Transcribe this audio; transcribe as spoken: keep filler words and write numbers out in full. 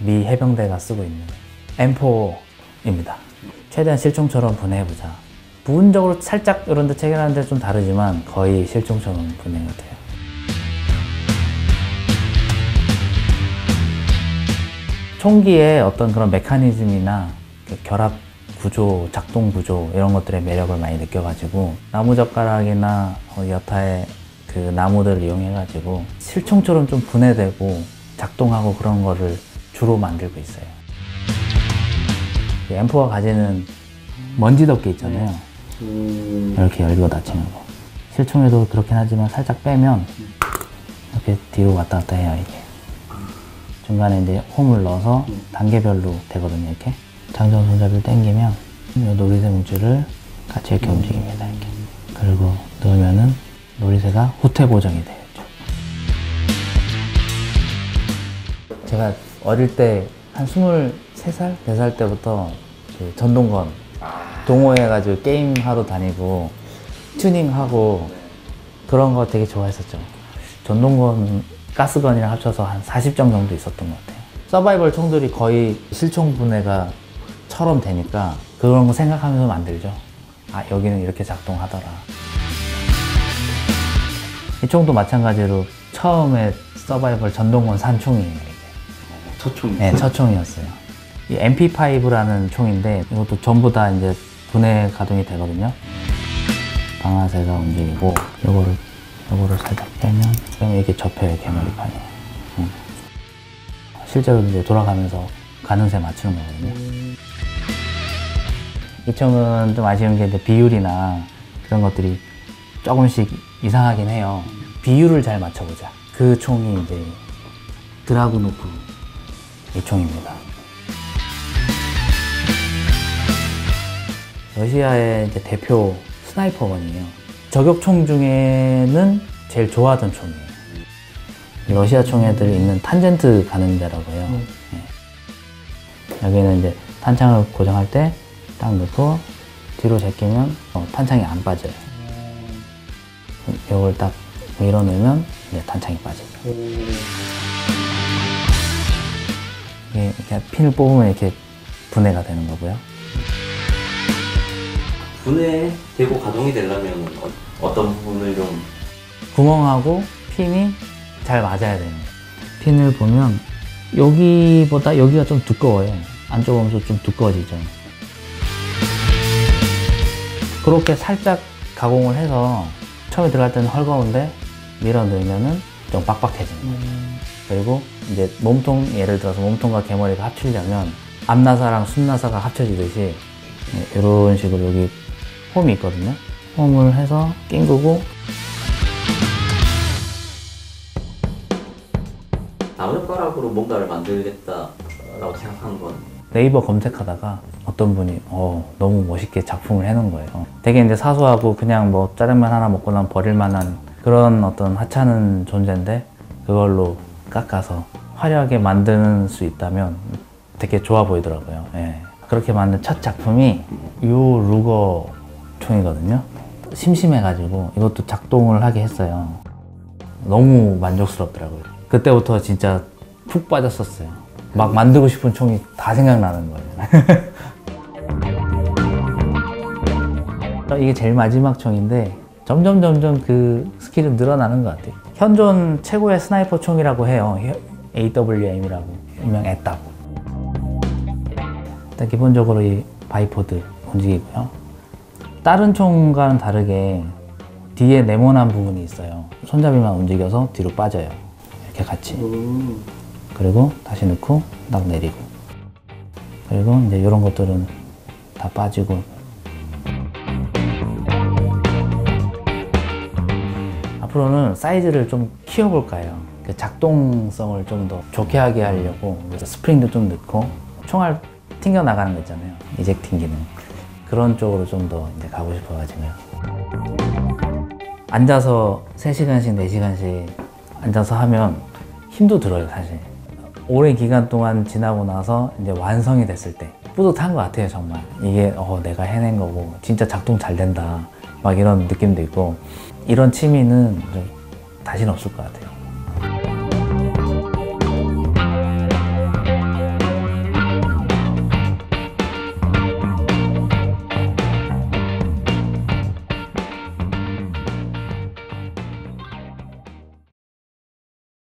미 해병대가 쓰고 있는 엠 포입니다. 최대한 실총처럼 분해해보자. 부분적으로 살짝 이런 데 체결하는데 좀 다르지만 거의 실총처럼 분해가 돼요. 총기의 어떤 그런 메커니즘이나 결합 구조, 작동 구조 이런 것들의 매력을 많이 느껴가지고 나무젓가락이나 여타의 그 나무들을 이용해가지고 실총처럼 좀 분해되고 작동하고 그런 거를 주로 만들고 있어요. 엠 포가 가지는 먼지 덮개 있잖아요. 음... 이렇게 열고 닫히는 거. 실총에도 그렇긴 하지만 살짝 빼면 이렇게 뒤로 왔다 갔다 해요. 이게 중간에 이제 홈을 넣어서 단계별로 되거든요. 이렇게 장전 손잡이를 당기면 이 놀이새 뭉치를 같이 이렇게 움직입니다. 이렇게. 그리고 넣으면은 놀이새가 후퇴 고정이 되겠죠. 제가 어릴 때 한 스물세 살? 네 살 때부터 그 전동건 동호회해가지고 게임하러 다니고 튜닝하고 그런 거 되게 좋아했었죠. 전동건, 가스건이랑 합쳐서 한 사십 정 정도 있었던 것 같아요. 서바이벌 총들이 거의 실총 분해가 처럼 되니까 그런 거 생각하면서 만들죠. 아, 여기는 이렇게 작동하더라. 이 총도 마찬가지로 처음에 서바이벌 전동건 산 총이에요. 이게. 첫 총? 네, 첫 총이었어요. 이 엠 피 파이브라는 총인데 이것도 전부 다 이제 분해 가동이 되거든요. 방아쇠가 움직이고 요거를 요거를 살짝 빼면 그러면 이렇게 접혀요. 개머리판이. 음. 실제로 이제 돌아가면서 가늠쇠 맞추는 거거든요. 음. 이 총은 좀 아쉬운 게 이제 비율이나 그런 것들이 조금씩 이상하긴 해요. 비율을 잘 맞춰보자. 그 총이 이제 드라구노프 이 총입니다. 러시아의 이제 대표 스나이퍼건이에요. 저격총 중에는 제일 좋아하던 총이에요. 러시아 총애들이 있는 탄젠트 가늠대라고 해요. 음. 네. 여기는 이제 탄창을 고정할 때 딱 넣고 뒤로 제끼면 어, 탄창이 안 빠져요. 음. 이걸 딱 밀어넣으면 이제 탄창이 빠지죠. 음. 이게 이렇게 핀을 뽑으면 이렇게 분해가 되는 거고요. 분해되고 가동이 되려면 어떤 부분을 좀 구멍하고 핀이 잘 맞아야 되는 거예요. 핀을 보면 여기보다 여기가 좀 두꺼워요. 안쪽 오면서 좀 두꺼워지죠. 그렇게 살짝 가공을 해서 처음에 들어갈 때는 헐거운데 밀어 넣으면은 좀 빡빡해지는 거예요. 음. 그리고 이제 몸통, 예를 들어서 몸통과 개머리가 합치려면 앞나사랑 순나사가 합쳐지듯이 이런 식으로 여기 홈이 있거든요. 홈을 해서 낑그고 나무젓가락으로 뭔가를 만들겠다라고 생각한 건 네이버 검색하다가 어떤 분이 어, 너무 멋있게 작품을 해놓은 거예요. 되게 이제 사소하고 그냥 뭐 짜장면 하나 먹고 나면 버릴 만한 그런 어떤 하찮은 존재인데 그걸로 깎아서 화려하게 만들 수 있다면 되게 좋아 보이더라고요. 예. 그렇게 만든 첫 작품이 요 루거 총이거든요. 심심해가지고 이것도 작동을 하게 했어요. 너무 만족스럽더라고요. 그때부터 진짜 푹 빠졌었어요. 막 만들고 싶은 총이 다 생각나는 거예요. 이게 제일 마지막 총인데 점점 점점 그 스킬은 늘어나는 것 같아요. 현존 최고의 스나이퍼 총이라고 해요. 에이 더블유 엠이라고 유명했다고. 일단 기본적으로 이 바이포드 움직이고요. 다른 총과는 다르게 뒤에 네모난 부분이 있어요. 손잡이만 움직여서 뒤로 빠져요. 이렇게 같이. 음. 그리고 다시 넣고 딱 내리고. 그리고 이제 이런 것들은 다 빠지고. 앞으로는 사이즈를 좀 키워볼까 해요. 그 작동성을 좀 더 좋게 하게 하려고 그래서 스프링도 좀 넣고 총알 튕겨 나가는 거 있잖아요. 이젝팅 기능. 그런 쪽으로 좀 더 이제 가고 싶어가지고요. 앉아서 세 시간씩, 네 시간씩 앉아서 하면 힘도 들어요, 사실. 오랜 기간 동안 지나고 나서 이제 완성이 됐을 때 뿌듯한 것 같아요, 정말. 이게 어, 내가 해낸 거고 진짜 작동 잘 된다 막 이런 느낌도 있고 이런 취미는 좀 다시는 없을 것 같아요.